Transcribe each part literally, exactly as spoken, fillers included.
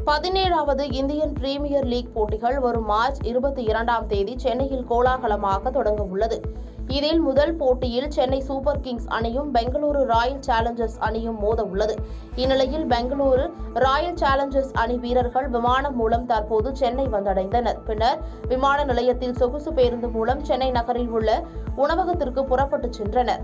பதினேழாவது Indian premier league போட்டிகள் வரும் மார்ச் இருபத்தி இரண்டாம் தேதி சென்னையில் கோலாகலமாக தொடங்க உள்ளது. இதில் முதல் போட்டியில் சென்னை சூப்பர் கிங்ஸ் அணியும் பெங்களூரு ராயல் சேலஞ்சர்ஸ் அணியும் மோத உள்ளது. இந்நிலையில் பெங்களூரு ராயல் சேலஞ்சர்ஸ் அணி வீரர்கள் விமானம் மூலம் தற்போது சென்னை வந்தடைந்தனர். பின்னர் விமான நிலையத்தில் சொகுசு பேருந்து மூலம் சென்னை நகரில் உள்ள உணவகத்திற்கு புறப்பட்டுச் சென்றனர்.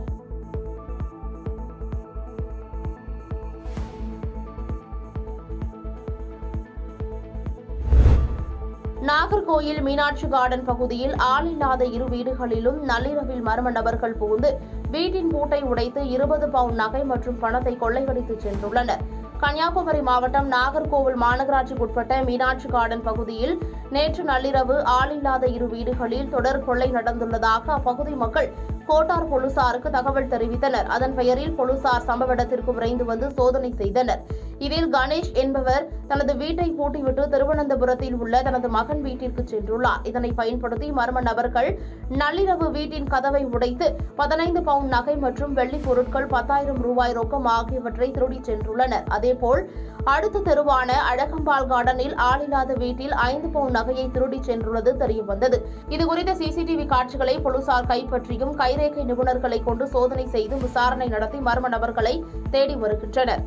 நாகர்கோயில் மீனாட்சி கார்டன் பகுதியில் ஆள் இல்லாத இரு வீடுகளிலும் நள்ளிரவில் மர்ம நபர்கள் புகுந்து வீட்டின் பூட்டை உடைத்து இருபது பவுண்ட் நகை மற்றும் பணத்தை கொள்ளையடித்து சென்றுள்ளனர். கன்னியாகுமரி மாவட்டம் நாகர்கோவில் மாநகராட்சிக்குட்பட்ட மீனாட்சி கார்டன் பகுதியில் நேற்று நள்ளிரவு ஆள் இல்லாத இரு வீடுகளில் தொடர் கொள்ளை நடந்துள்ளதாக அப்பகுதி மக்கள் கோட்டார் போலீசாருக்கு தகவல் தெரிவித்தனர். அதன் பெயரில் போலீசார் சம்பவ இடத்திற்கு விரைந்து வந்து சோதனை செய்தனர். இதில் கணேஷ் என்பவர் தனது வீட்டை பூட்டிவிட்டு திருவனந்தபுரத்தில் உள்ள தனது மகன் வீட்டிற்கு சென்றுள்ளார். இதனை பயன்படுத்தி மர்ம நபர்கள் நள்ளிரவு வீட்டின் கதவை உடைத்து பதினைந்து பவுண்ட் நகை மற்றும் வெள்ளிப் பொருட்கள் பத்தாயிரம் ரூபாய் ரொக்கம் ஆகியவற்றை திருடிச் சென்றுள்ளனர். அதேபோல் அடுத்த தெருவான அழகம்பாள் கார்டனில் ஆளில்லாத வீட்டில் ஐந்து பவுண்ட் நகையை திருடிச் சென்றுள்ளது தெரியவந்தது. இதுகுறித்த சிசிடிவி காட்சிகளை போலீசார் கைப்பற்றியும் கைரேகை நிபுணர்களை கொண்டு சோதனை செய்து விசாரணை நடத்தி மர்ம நபர்களை தேடி வருகின்றனர்.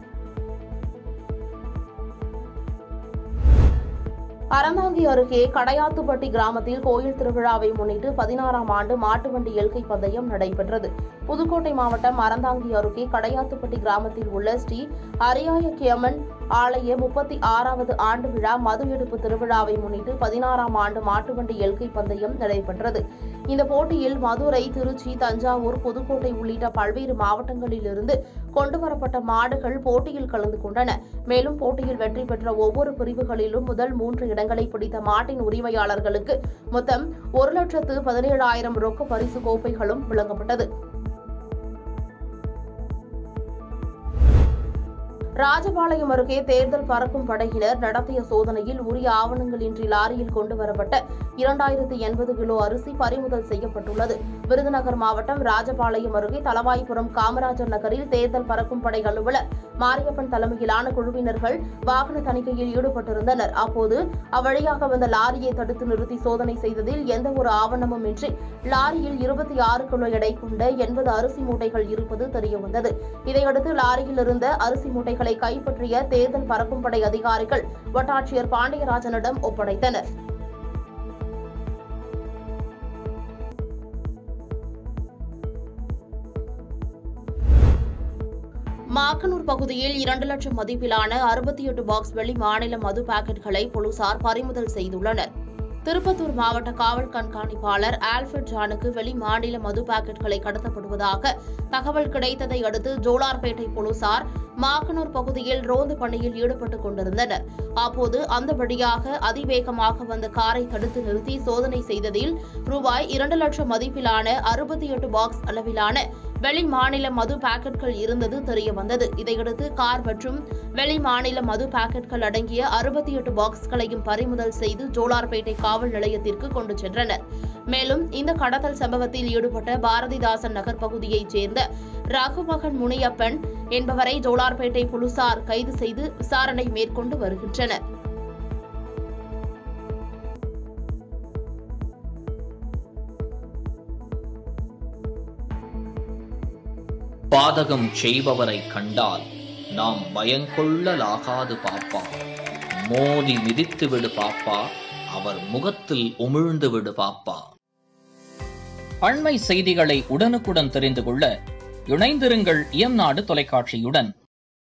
அறந்தாங்கி அருகே கடையாத்துப்பட்டி கிராமத்தில் கோயில் திருவிழாவை முன்னிட்டு பதினாறாம் ஆண்டு மாட்டுவண்டி எல்கை பந்தயம் நடைபெற்றது. புதுக்கோட்டை மாவட்டம் அறந்தாங்கி அருகே கடையாத்துப்பட்டி கிராமத்தில் உள்ள ஸ்ரீ அரியாயக்கியம்மன் ஆலய முப்பத்தி ஆறாவது ஆண்டு விழா மது எடுப்பு திருவிழாவை முன்னிட்டு பதினாறாம் ஆண்டு மாட்டுவண்டி எல்கை பந்தயம் நடைபெற்றது. இந்த போட்டியில் மதுரை, திருச்சி, தஞ்சாவூர், புதுக்கோட்டை உள்ளிட்ட பல்வேறு மாவட்டங்களிலிருந்து கொண்டுவரப்பட்ட மாடுகள் போட்டியில் கலந்து கொண்டன. மேலும் போட்டியில் வெற்றி பெற்ற ஒவ்வொரு பிரிவுகளிலும் முதல் மூன்று இடங்களை பிடித்த மாட்டின் உரிமையாளர்களுக்கு மொத்தம் ஒரு லட்சத்து பதினேழாயிரம் ரொக்க பரிசு கோப்பைகளும் வழங்கப்பட்டது. ராஜபாளையம் அருகே தேர்தல் பறக்கும் படையினர் நடத்திய சோதனையில் உரிய ஆவணங்களின்றி லாரியில் கொண்டுவரப்பட்ட இரண்டாயிரத்து எண்பது கிலோ அரிசி பறிமுதல் செய்யப்பட்டுள்ளது. விருதுநகர் மாவட்டம் ராஜபாளையம் அருகே தலவாய்புரம் காமராஜர் நகரில் தேர்தல் பறக்கும் படை அலுவலர் மாரியப்பன் தலைமையிலான குழுவினர்கள் வாகன தணிக்கையில் ஈடுபட்டிருந்தனர். அப்போது அவ்வழியாக வந்த லாரியை தடுத்து நிறுத்தி சோதனை செய்ததில் எந்த ஒரு ஆவணமும் இன்றி லாரியில் இருபத்தி ஆறு கிலோ எடை கொண்ட எண்பது அரிசி மூட்டைகள் இருப்பது தெரியவந்தது. இதையடுத்து லாரியில் இருந்த அரிசி மூட்டைகள் கைப்பற்றிய தேர்தல் பறக்கும் படை அதிகாரிகள் வட்டாட்சியர் பாண்டியராஜனிடம் ஒப்படைத்தனர். மாக்கனூர் பகுதியில் இரண்டு லட்சம் மதிப்பிலான அறுபத்தி எட்டு பாக்ஸ் வெளி மாநில மது பாக்கெட்களை போலீசார் பறிமுதல் செய்துள்ளனர். திருப்பத்தூர் மாவட்ட காவல் கண்காணிப்பாளர் ஆல்ஃபிரட் ஜானுக்கு வெளி மாநில மது பாக்கெட்களை கடத்தப்படுவதாக தகவல் கிடைத்ததை அடுத்து ஜோலார்பேட்டை போலீசார் மாக்கனூர் பகுதியில் ரோந்து பணியில் ஈடுபட்டுக் கொண்டிருந்தனர். அப்போது அந்த வழியாக அதிவேகமாக வந்த காரை தடுத்து நிறுத்தி சோதனை செய்ததில் ரூபாய் இரண்டு லட்சம் மதிப்பிலான அறுபத்தி எட்டு பாக்ஸ் அளவிலான வெளி மாநில மது பாக்கெட்கள் இருந்தது தெரியவந்தது. இதையடுத்து கார் மற்றும் வெளி மாநில மது பாக்கெட்கள் அடங்கிய அறுபத்தி எட்டு பாக்ஸ்களையும் பறிமுதல் செய்து ஜோலார்பேட்டை காவல் நிலையத்திற்கு கொண்டு சென்றனர். மேலும் இந்த கடத்தல் சம்பவத்தில் ஈடுபட்ட பாரதிதாசன் நகர் பகுதியைச் சேர்ந்த ரகுமகன் முனியப்பன் என்பவரை ஜோலார்பேட்டை போலீசார் கைது செய்து விசாரணை மேற்கொண்டு வருகின்றனர். பாதகம் செய்பவரை கண்டால் நாம் பயங்கொள்ளலாகாது பாப்பா. மோதி மிதித்து விடு பாப்பா, அவர் முகத்தில் உமிழ்ந்து விடு பாப்பா. அண்மை செய்திகளை உடனுக்குடன் தெரிந்து கொள்ள இணைந்திருங்கள் இயம்நாடு தொலைக்காட்சியுடன்.